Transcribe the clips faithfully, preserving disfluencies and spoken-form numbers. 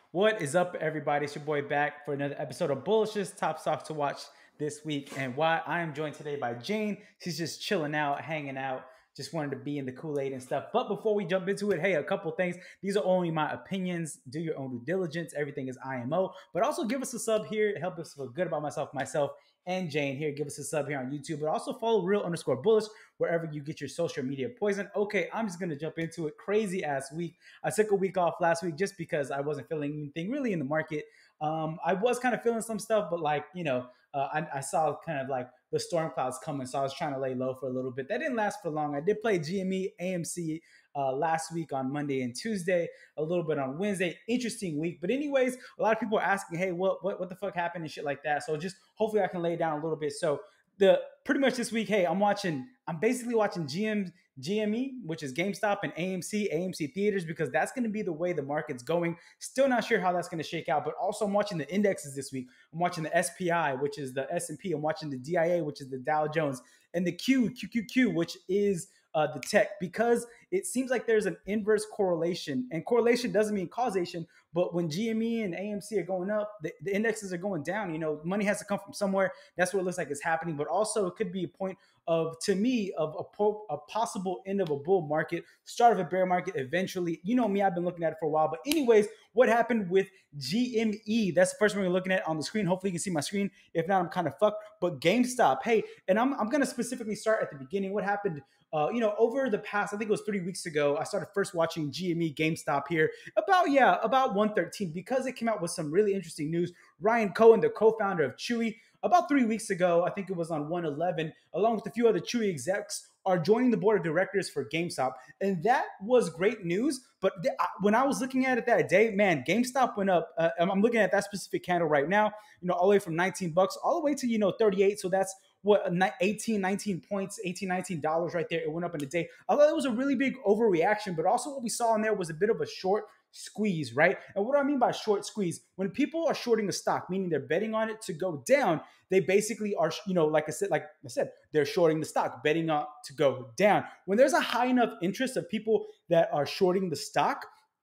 What is up, everybody? It's your boy back for another episode of Bullishness Top Stocks to Watch this week. And why I am joined today by Jane. She's just chilling out, hanging out, just wanted to be in the Kool-Aid and stuff. But before we jump into it, hey, a couple things. These are only my opinions. Do your own due diligence. Everything is I M O. But also give us a sub here. Help us feel good about myself, myself, and Jane here. Give us a sub here on YouTube. But also follow real underscore bullish wherever you get your social media poison. Okay, I'm just going to jump into it. Crazy ass week. I took a week off last week just because I wasn't feeling anything really in the market. Um, I was kind of feeling some stuff, but like, you know, uh, I, I saw kind of like the storm clouds coming. So I was trying to lay low for a little bit. That didn't last for long. I did play G M E, A M C uh, last week on Monday and Tuesday, a little bit on Wednesday. Interesting week. But anyways, a lot of people are asking, hey, what, what, what the fuck happened and shit like that. So just hopefully I can lay it down a little bit. So the pretty much this week, hey, I'm watching, I'm basically watching G M, G M E, which is GameStop, and A M C, A M C theaters, because that's going to be the way the market's going. Still not sure how that's going to shake out, but also I'm watching the indexes this week. I'm watching the S P I, which is the S and P. I'm watching the D I A, which is the Dow Jones, and the Q, Q Q Q, which is uh, the tech, because it seems like there's an inverse correlation, and correlation doesn't mean causation. But when G M E and A M C are going up, the, the indexes are going down. You know, money has to come from somewhere. That's what it looks like is happening. But also, it could be a point of, to me, of a, po- a possible end of a bull market, start of a bear market eventually. You know me, I've been looking at it for a while. But anyways, what happened with G M E? That's the first one we're looking at on the screen. Hopefully, you can see my screen. If not, I'm kind of fucked. But GameStop, hey, and I'm, I'm going to specifically start at the beginning. What happened? Uh, you know, over the past, I think it was three weeks ago, I started first watching G M E GameStop here about, yeah, about one thirteen, because it came out with some really interesting news. Ryan Cohen, the co-founder of Chewy, about three weeks ago, I think it was on one eleven, along with a few other Chewy execs, are joining the board of directors for GameStop. And that was great news. But th- when I was looking at it that day, man, GameStop went up. Uh, I'm looking at that specific candle right now, you know, all the way from nineteen bucks all the way to, you know, thirty-eight. So that's what, eighteen, nineteen points, eighteen, nineteen dollars right there. It went up in a day. I thought it was a really big overreaction, but also what we saw in there was a bit of a short squeeze, right? And what do I mean by short squeeze? When people are shorting a stock, meaning they're betting on it to go down, they basically are, you know, like I said, like I said, they're shorting the stock, betting on to go down. When there's a high enough interest of people that are shorting the stock,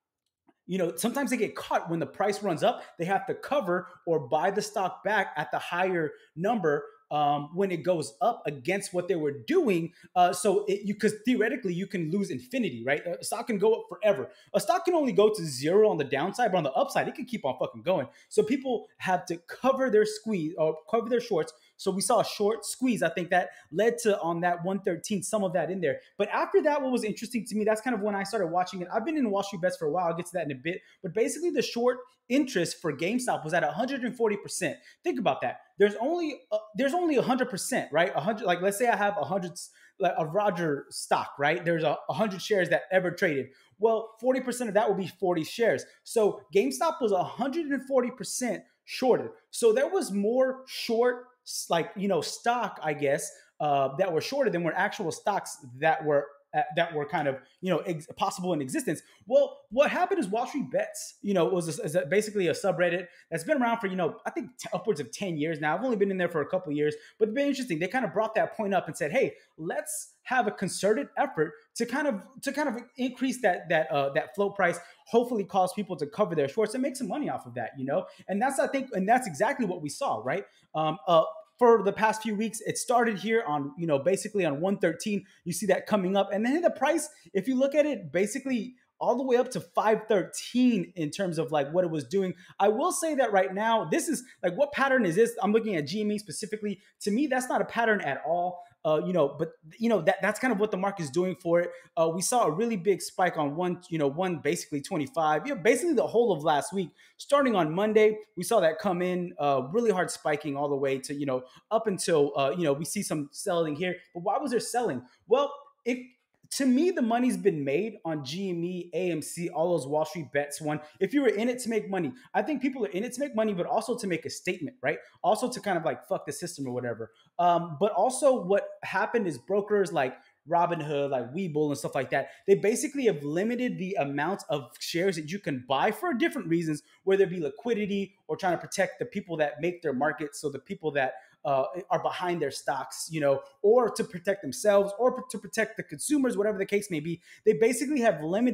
you know, sometimes they get caught when the price runs up. They have to cover or buy the stock back at the higher number um, when it goes up against what they were doing. Uh, so it, you, because theoretically you can lose infinity, right? A stock can go up forever. A stock can only go to zero on the downside, but on the upside, it can keep on fucking going. So people have to cover their squeeze or cover their shorts. So we saw a short squeeze. I think that led to, on that one thirteen, some of that in there. But after that, what was interesting to me, that's kind of when I started watching it. I've been in Wall Street Bets for a while. I'll get to that in a bit. But basically, the short interest for GameStop was at one hundred forty percent. Think about that. There's only uh, there's only one hundred percent, right? one hundred, like let's say I have one hundred, like a Roger stock, right? There's a one hundred shares that ever traded. Well, forty percent of that will be forty shares. So GameStop was one hundred forty percent shorted. So there was more short, like, you know, stock, I guess, uh, that were shorted than were actual stocks that were uh, that were kind of, you know, ex- possible in existence. Well, what happened is Wall Street Bets, you know, it was a, is a, basically a subreddit that's been around for, you know, I think t- upwards of ten years now. I've only been in there for a couple of years, but it's been interesting. They kind of brought that point up and said, hey, let's have a concerted effort to kind of to kind of increase that that uh, that float price, hopefully cause people to cover their shorts and make some money off of that, you know. And that's, I think, and that's exactly what we saw, right? Um, uh, for the past few weeks, it started here on, you know, basically on one thirteen. You see that coming up, and then the price, if you look at it, basically all the way up to five thirteen in terms of like what it was doing. I will say that right now, this is like, what pattern is this? I'm looking at G M E specifically. To me, that's not a pattern at all. Uh, you know, but you know that that's kind of what the market is doing for it. Uh, we saw a really big spike on one, you know, one basically twenty-five. Yeah, basically the whole of last week, starting on Monday, we saw that come in uh, really hard, spiking all the way to, you know, up until uh, you know, we see some selling here. But why was there selling? Well, it to me, the money's been made on G M E, A M C, all those Wall Street Bets one. If you were in it to make money, I think people are in it to make money, but also to make a statement, right? Also to kind of like fuck the system or whatever. Um, but also what happened is brokers like Robinhood, like Webull and stuff like that, they basically have limited the amount of shares that you can buy for different reasons, whether it be liquidity or trying to protect the people that make their markets. So the people that uh, are behind their stocks, you know, or to protect themselves or to protect the consumers, whatever the case may be. They basically have limited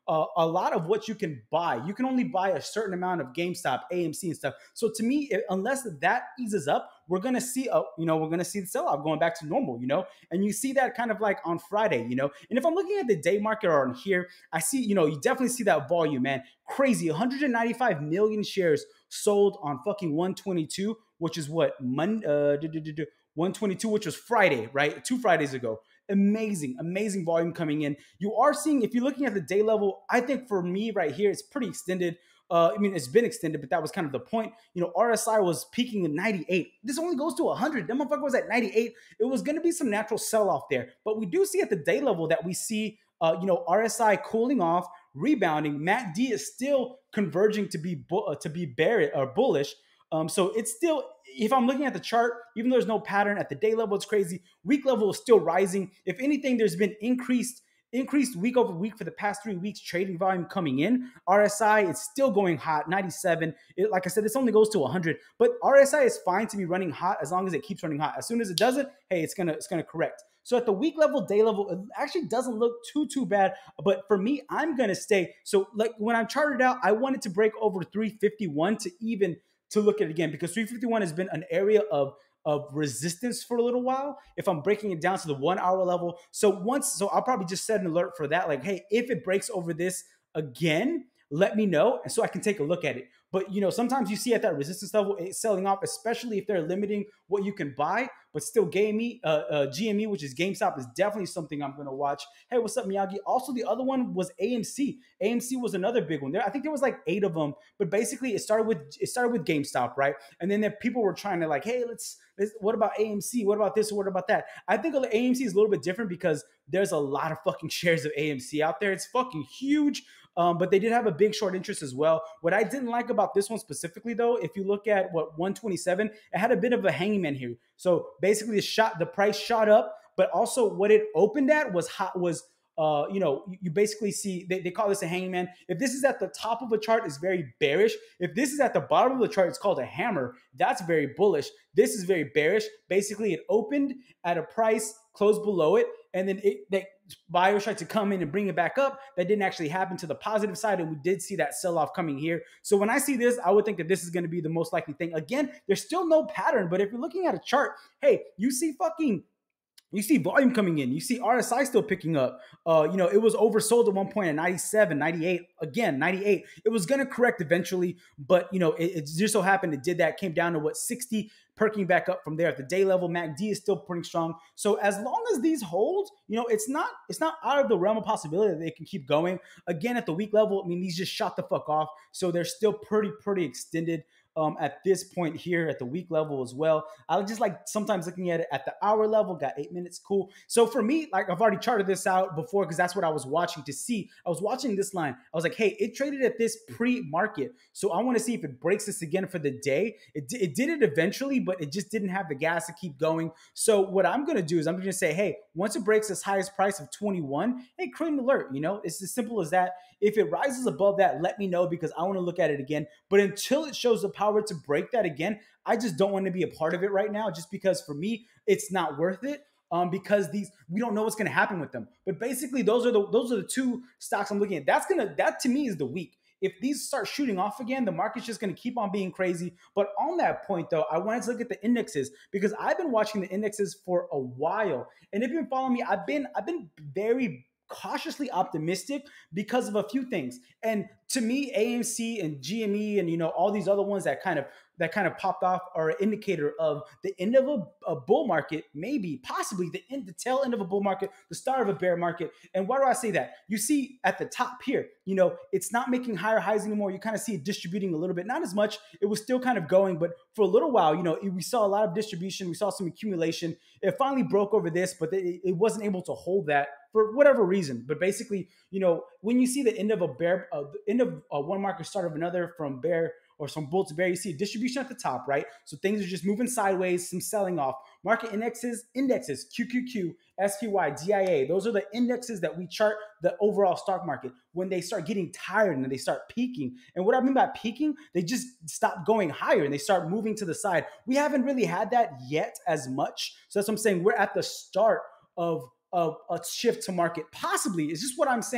uh, a lot of what you can buy. You can only buy a certain amount of GameStop, A M C, and stuff. So to me, it, unless that eases up, we're gonna see a you know we're gonna see the sell off going back to normal. You know, and you see that kind of like on Friday. You know, and if I'm looking at the day market or on here, I see you know you definitely see that volume, man. Crazy, one hundred ninety-five million shares sold on fucking one twenty-two, which is what Monday, uh, one twenty-two, which was Friday, right? Two Fridays ago. Amazing, amazing volume coming in. You are seeing, if you're looking at the day level, I think for me right here, it's pretty extended. Uh, I mean, it's been extended, but that was kind of the point. You know, R S I was peaking in ninety-eight. This only goes to one hundred. That motherfucker was at ninety-eight. It was going to be some natural sell-off there. But we do see at the day level that we see, uh, you know, R S I cooling off, rebounding. M A C D is still converging to be bu- uh, to be bearish or bullish. Um, so it's still, if I'm looking at the chart, even though there's no pattern at the day level, it's crazy. Week level is still rising. If anything, there's been increased increased week over week for the past three weeks trading volume coming in. R S I is still going hot, ninety-seven. It, like I said, this only goes to one hundred, but R S I is fine to be running hot as long as it keeps running hot. As soon as it doesn't, hey, it's gonna it's gonna correct. So at the week level, day level, it actually doesn't look too, too bad. But for me, I'm going to stay. So like when I'm charted out, I wanted to break over three fifty-one to even to look at it again, because three fifty-one has been an area of of resistance for a little while. If I'm breaking it down to the one hour level. So once, so I'll probably just set an alert for that. Like, hey, if it breaks over this again, let me know. And so I can take a look at it. But, you know, sometimes you see at that resistance level, it's selling off, especially if they're limiting what you can buy. But still, G M E, uh, uh, G M E, which is GameStop, is definitely something I'm going to watch. Hey, what's up, Miyagi? Also, the other one was A M C. A M C was another big one. There, I think there was like eight of them. But basically, it started with it started with GameStop, right? And then there, people were trying to like, hey, let's, let's, what about A M C? What about this? Or what about that? I think A M C is a little bit different because there's a lot of fucking shares of A M C out there. It's fucking huge. Um, but they did have a big short interest as well. What I didn't like about this one specifically, though, if you look at what one twenty-seven, it had a bit of a hangman here. So basically, the shot, the price shot up, but also what it opened at was hot. Was uh, you know, you basically see they, they call this a hangman. If this is at the top of a chart, it's very bearish. If this is at the bottom of the chart, it's called a hammer. That's very bullish. This is very bearish. Basically, it opened at a price closed below it, and then it they buyers tried to come in and bring it back up. That didn't actually happen to the positive side, and we did see that sell-off coming here. So when I see this, I would think that this is going to be the most likely thing. Again, there's still no pattern, but if you're looking at a chart, hey, you see fucking you see volume coming in. You see R S I still picking up. Uh, you know, it was oversold at one point at ninety-seven, ninety-eight. Again, ninety-eight. It was going to correct eventually, but, you know, it, it just so happened it did that. Came down to, what, sixty, perking back up from there at the day level. M A C D is still pretty strong. So as long as these hold, you know, it's not it's not out of the realm of possibility that they can keep going. Again, at the week level, I mean, these just shot the fuck off. So they're still pretty, pretty extended. Um, at this point here at the week level as well. I just like sometimes looking at it at the hour level, got eight minutes, cool. So for me, like I've already charted this out before because that's what I was watching to see. I was watching this line. I was like, hey, it traded at this pre-market. So I want to see if it breaks this again for the day. It, it did it eventually, but it just didn't have the gas to keep going. So what I'm going to do is I'm going to say, hey, once it breaks this highest price of twenty-one, hey, create an alert. You know, it's as simple as that. If it rises above that, let me know because I want to look at it again. But until it shows the power to break that again, I just don't want to be a part of it right now, just because for me it's not worth it. Um, because these we don't know what's going to happen with them. But basically, those are the those are the two stocks I'm looking at. That's gonna that to me is the week. If these start shooting off again, the market's just going to keep on being crazy. But on that point, though, I wanted to look at the indexes because I've been watching the indexes for a while, and if you've been following me, I've been I've been very cautiously optimistic because of a few things. And to me, A M C and G M E and, you know, all these other ones that kind of that kind of popped off are an indicator of the end of a, a bull market, maybe, possibly the end, the tail end of a bull market, the start of a bear market. And why do I say that? You see at the top here, you know, it's not making higher highs anymore. You kind of see it distributing a little bit, not as much. It was still kind of going, but for a little while, you know, it, we saw a lot of distribution. We saw some accumulation. It finally broke over this, but it, it wasn't able to hold that for whatever reason. But basically, you know, when you see the end of a bear, uh, the end of uh, one market, start of another, from bear or some bull to bear, you see a distribution at the top, right? So things are just moving sideways, some selling off. Market indexes, indexes, Q Q Q, S P Y, D I A, those are the indexes that we chart the overall stock market. When they start getting tired and they start peaking, and what I mean by peaking, they just stop going higher and they start moving to the side. We haven't really had that yet as much. So that's what I'm saying. We're at the start of, of a shift to market. Possibly, it's just what I'm saying.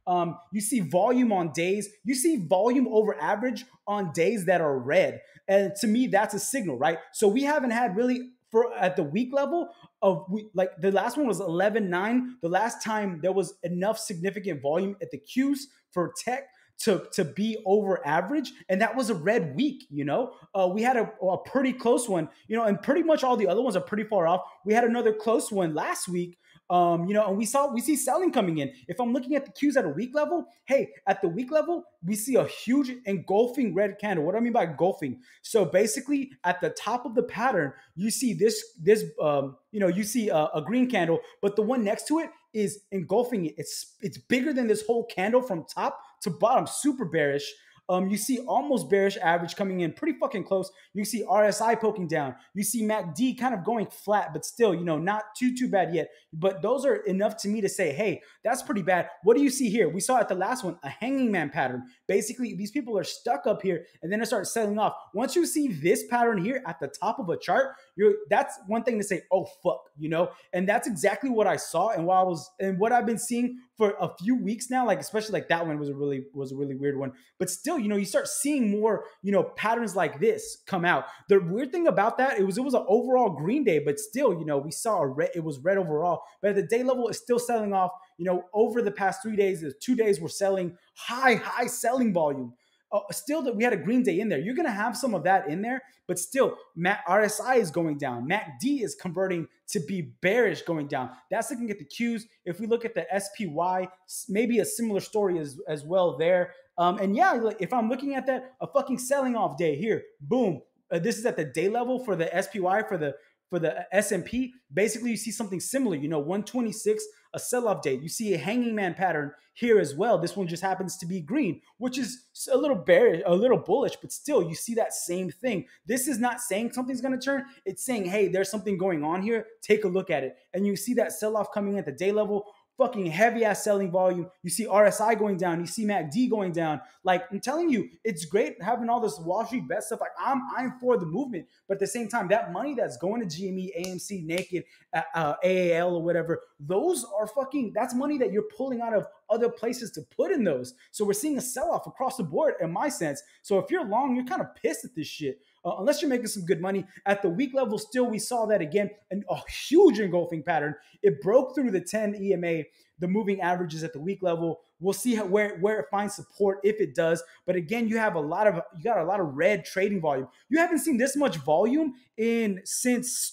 Um, you see volume on days. You see volume over average on days that are red. And to me, that's a signal, right? So we haven't had really for at the week level of we, like the last one was eleven nine. The last time there was enough significant volume at the Qs for tech to to be over average, and that was a red week. You know, uh, we had a, a pretty close one. You know, and pretty much all the other ones are pretty far off. We had another close one last week. Um, you know, and we saw we see selling coming in. If I'm looking at the Qs at a week level, hey, at the week level, we see a huge engulfing red candle. What do I mean by engulfing? So basically, at the top of the pattern, you see this this um, you know, you see a, a green candle, but the one next to it is engulfing it. It's it's bigger than this whole candle from top to bottom, super bearish. Um, you see almost bearish average coming in pretty fucking close. You see R S I poking down. You see M A C D kind of going flat, but still, you know, not too, too bad yet. But those are enough to me to say, hey, that's pretty bad. What do you see here? We saw at the last one, a hanging man pattern. Basically, these people are stuck up here and then it starts selling off. Once you see this pattern here at the top of a chart, you're that's one thing to say, oh, fuck, you know? And that's exactly what I saw and what I was and what I've been seeing for a few weeks now, like especially like that one was a really was a really weird one. But still, you know, you start seeing more, you know, patterns like this come out. The weird thing about that, it was it was an overall green day, but still, you know, we saw a red, it was red overall. But at the day level, it's still selling off. You know, over the past three days, the two days we're selling high, high selling volume. Uh, still that we had a green day in there. You're going to have some of that in there, but still R S I is going down. M A C D is converting to be bearish going down. That's looking at the Qs. If we look at the S P Y, maybe a similar story as, as well there. Um, and yeah, if I'm looking at that, a fucking selling off day here, boom. Uh, this is at the day level for the S P Y, for the for the S and P. Basically, you see something similar, you know, one twenty-six, a sell-off day. You see a hanging man pattern here as well. This one just happens to be green, which is a little bearish, a little bullish, but still you see that same thing. This is not saying something's going to turn. It's saying, hey, there's something going on here. Take a look at it. And you see that sell-off coming at the day level. Fucking heavy ass selling volume. You see R S I going down. You see M A C D going down. Like I'm telling you, it's great having all this Wall Street bet stuff. Like I'm, I'm for the movement, but at the same time, that money that's going to G M E, A M C, Naked, uh, uh, A A L, or whatever, those are fucking. That's money that you're pulling out of other places to put in those. So we're seeing a sell off across the board, in my sense. So if you're long, you're kind of pissed at this shit. Uh, unless you're making some good money. At the week level, still, we saw that again, and a huge engulfing pattern. It broke through the ten E M A, the moving averages at the week level. We'll see how, where, where it finds support, if it does. But again, you have a lot of, you got a lot of red trading volume. You haven't seen this much volume in since,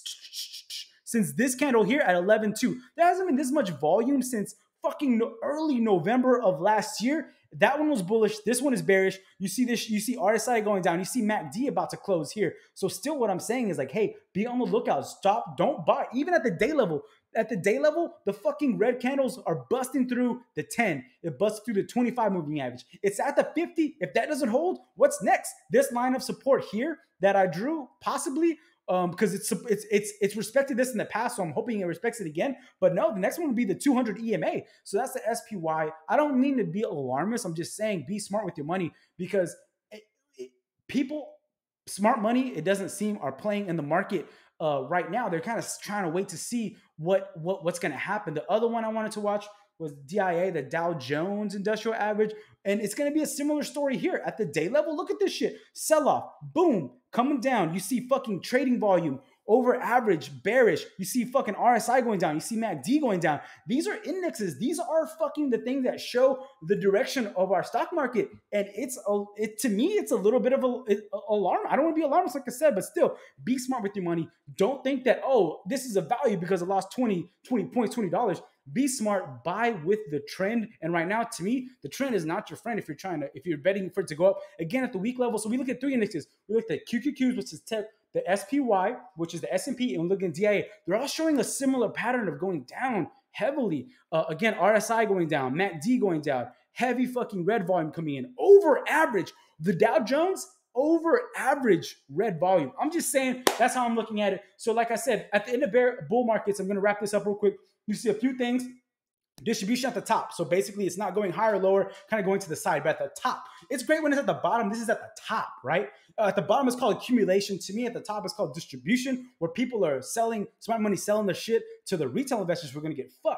since this candle here at eleven two. There hasn't been this much volume since fucking early November of last year. That one was bullish. This one is bearish. You see this, you see R S I going down. You see M A C D about to close here. So still what I'm saying is like, hey, be on the lookout. Stop, don't buy. Even at the day level, at the day level, the fucking red candles are busting through the ten. It busts through the twenty-five moving average. It's at the fifty. If that doesn't hold, what's next? This line of support here that I drew, possibly, um, because it's it's it's it's respected this in the past, so I'm hoping it respects it again. But no, the next one would be the two hundred E M A. So that's the S P Y. I don't mean to be alarmist. I'm just saying be smart with your money, because it, it, people, smart money, it doesn't seem, are playing in the market uh, right now. They're kind of trying to wait to see what what what's going to happen. The other one I wanted to watch was D I A, the Dow Jones Industrial Average. And it's going to be a similar story here. At the day level, look at this shit. Sell off, boom, coming down. You see fucking trading volume over average, bearish. You see fucking R S I going down. You see M A C D going down. These are indexes. These are fucking the things that show the direction of our stock market. And it's, a, it to me, it's a little bit of a, a alarm. I don't want to be alarmist, like I said, but still, be smart with your money. Don't think that, oh, this is a value because I lost twenty, twenty points, twenty dollars. Be smart, buy with the trend. And right now, to me, the trend is not your friend if you're trying to, if you're betting for it to go up. Again, at the week level, so we look at three indexes. We look at Q Q Qs, which is tech, the S P Y, which is the S and P, and we look at D I A. They're all showing a similar pattern of going down heavily. Uh, again, R S I going down, M A C D going down, heavy fucking red volume coming in, over average. The Dow Jones, over average red volume. I'm just saying, that's how I'm looking at it. So like I said, at the end of bear bull markets, I'm going to wrap this up real quick. You see a few things. Distribution at the top. So basically, it's not going higher or lower, kind of going to the side, but at the top. It's great when it's at the bottom. This is at the top, right? Uh, at the bottom, it's called accumulation. To me, at the top, it's called distribution, where people are selling, smart money selling their shit to the retail investors who are going to get fucked.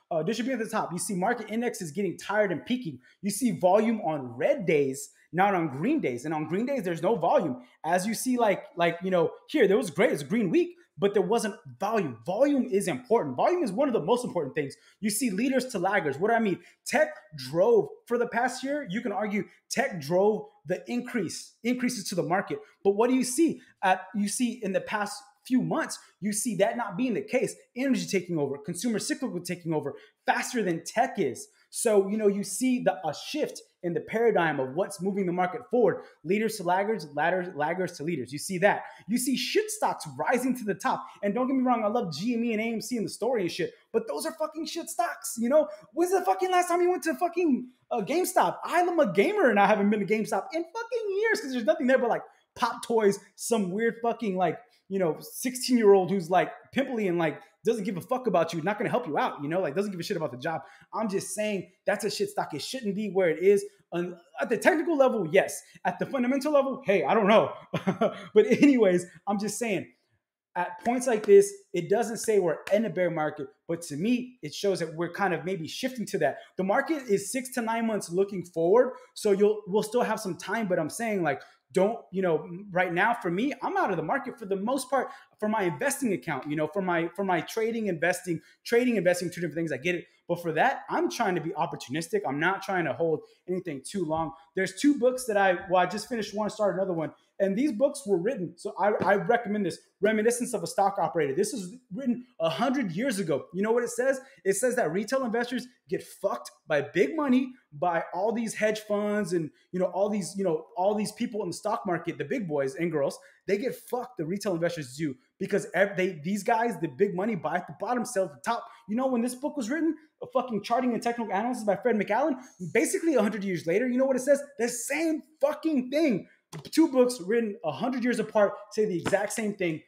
uh, distributing at the top. You see market indexes getting tired and peaking. You see volume on red days, not on green days. And on green days, there's no volume. As you see, like, like you know, here, there was great. It's a green week, but there wasn't volume. Volume is important. Volume is one of the most important things. You see leaders to laggers. What do I mean? Tech drove, for the past year, you can argue tech drove the increase, increases to the market. But what do you see? At, you see in the past few months, you see that not being the case. Energy taking over, consumer cyclical taking over faster than tech is. So, you know, you see the a shift in the paradigm of what's moving the market forward. Leaders to laggards, ladders, laggards to leaders. You see that. You see shit stocks rising to the top. And don't get me wrong, I love G M E and A M C and the story and shit, but those are fucking shit stocks. You know, when's the fucking last time you went to fucking uh, GameStop? I'm a gamer and I haven't been to GameStop in fucking years because there's nothing there but like pop toys, some weird fucking like, you know, sixteen year old who's like pimply and like doesn't give a fuck about you, not going to help you out, you know, like doesn't give a shit about the job. I'm just saying that's a shit stock. It shouldn't be where it is. Um, at the technical level, yes. At the fundamental level, hey, I don't know. But anyways, I'm just saying at points like this, it doesn't say we're in a bear market, but to me, it shows that we're kind of maybe shifting to that. The market is six to nine months looking forward, so you'll we'll still have some time. But I'm saying like, don't, you know, right now for me, I'm out of the market for the most part for my investing account, you know, for my for my trading, investing, trading, investing, two different things. I get it. But for that, I'm trying to be opportunistic. I'm not trying to hold anything too long. There's two books that I, well, I just finished one, started another one. And these books were written, so I, I recommend this, Reminiscence of a Stock Operator. This was written one hundred years ago. You know what it says? It says that retail investors get fucked by big money, by all these hedge funds and, you know, all these, you know, all these people in the stock market, the big boys and girls, they get fucked, the retail investors do, because they these guys, the big money, buy at the bottom, sell at the top. You know, when this book was written, a fucking charting and technical analysis by Fred McAllen, basically one hundred years later, you know what it says? The same fucking thing. Two books written one hundred years apart say the exact same thing.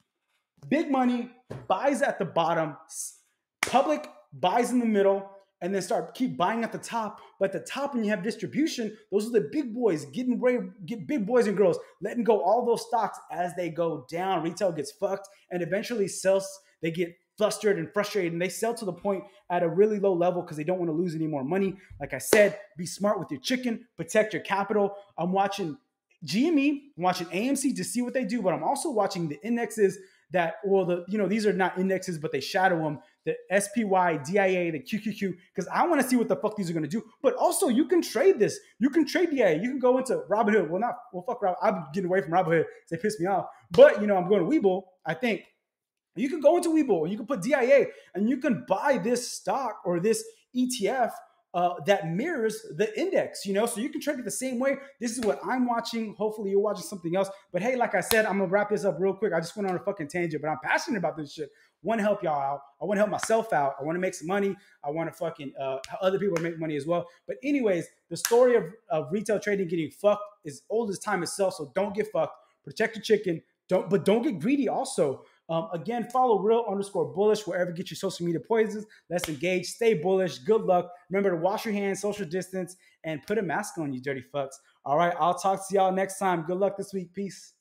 Big money buys at the bottom, public buys in the middle, and then start keep buying at the top. But at the top, when you have distribution, those are the big boys getting ready, get big boys and girls letting go all those stocks as they go down. Retail gets fucked and eventually sells. They get flustered and frustrated, and they sell to the point at a really low level because they don't want to lose any more money. Like I said, be smart with your chicken, protect your capital. I'm watching G M E, I'm watching A M C to see what they do, but I'm also watching the indexes that, well, the, you know, these are not indexes, but they shadow them, the S P Y, D I A, the Q Q Q, because I want to see what the fuck these are going to do. But also, you can trade this. You can trade D I A. You can go into Robinhood. Well, not, well, fuck Robinhood. I'm getting away from Robinhood because they piss me off. But, you know, I'm going to Webull, I think. You can go into Webull and you can put D I A and you can buy this stock or this E T F Uh, that mirrors the index, you know, so you can trade it the same way. This is what I'm watching. Hopefully you're watching something else. But hey, like I said, I'm gonna wrap this up real quick. I just went on a fucking tangent, but I'm passionate about this shit. I want to help y'all out. I want to help myself out. I want to make some money. I want to fucking uh, help other people make money as well. But anyways, the story of, of retail trading getting fucked is old as time itself. So don't get fucked. Protect your chicken. Don't, but don't get greedy also. Um, again, follow real underscore bullish wherever you get your social media poisons. Let's engage. Stay bullish. Good luck. Remember to wash your hands, social distance, and put a mask on, you dirty fucks. All right, I'll talk to y'all next time. Good luck this week. Peace.